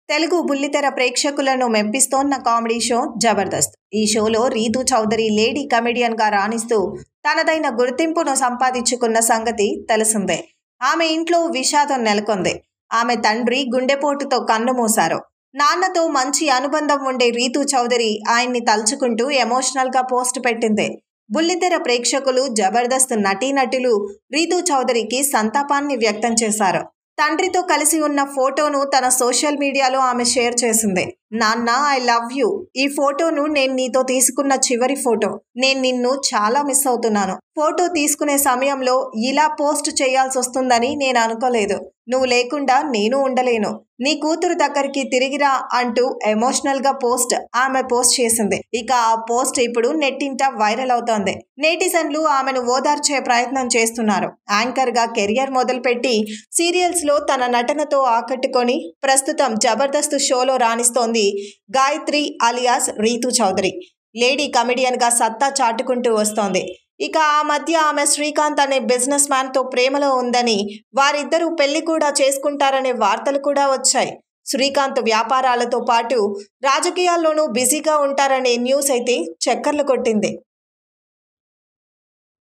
తెలుగు బుల్లితెర ప్రేక్షకులను మెప్పిస్తోన్న comedy show Jabardasth. ఈ షోలో రీతూ చౌదరి లేడీ కమెడియన్గా రాణిస్తూ తనదైన గుర్తింపును సంపాదించుకున్న సంగతి తెలిసిందే. ఆమె ఇంట్లో విషాదం నెలకొంది. ఆమె తండ్రి గుండెపోటుతో కన్నుమూశారు. నాన్నతో మంచి అనుబంధం ఉండే రీతూ చౌదరి ఆయన్ని తలుచుకుంటూ ఎమోషనల్గా పోస్ట్ పెట్టింది. బుల్లితెర ప్రేక్షకులు, జబర్దస్త్ నటీనటులు రీతూ చౌదరికి సంతాపాన్ని వ్యక్తం చేశారు. తండ్రితో కలిసి ఉన్న ఫోటోను తన సోషల్ మీడియాలో ఆమె షేర్ చేసింది. నాన్న, ఐ లవ్ యూ. ఈ ఫోటోను నేను నీతో తీసుకున్న చివరి ఫోటో. నేను నిన్ను చాలా మిస్ అవుతున్నాను. ఫోటో తీసుకునే సమయంలో ఇలా పోస్ట్ చేయాల్సి వస్తుందని నేను అనుకోలేదు. నువ్వు లేకుండా నేను ఉండలేను. నీ కూతురు దగ్గరికి తిరిగిరా అంటూ ఎమోషనల్గా ఆమె పోస్ట్ చేసింది. ఇక ఆ పోస్ట్ ఇప్పుడు నెట్టింట వైరల్ అవుతోంది. నెటిజన్లు ఆమెను ఓదార్చే ప్రయత్నం చేస్తున్నారు. యాంకర్గా కెరియర్ మొదలుపెట్టి సీరియల్స్లో తన నటనతో ఆకట్టుకొని ప్రస్తుతం జబర్దస్త్ షోలో రాణిస్తోంది గాయత్రి అలియాస్ రీతూ చౌదరి. లేడీ కమెడియన్గా సత్తా చాటుకుంటూ వస్తోంది. ఇక ఆ మధ్య ఆమె శ్రీకాంత్ అనే బిజినెస్ మ్యాన్తో ప్రేమలో ఉందని, వారిద్దరూ పెళ్లి కూడా చేసుకుంటారనే వార్తలు కూడా వచ్చాయి. శ్రీకాంత్ వ్యాపారాలతో పాటు రాజకీయాల్లోనూ బిజీగా ఉంటారనే న్యూస్ అయితే చక్కర్లు కొట్టింది.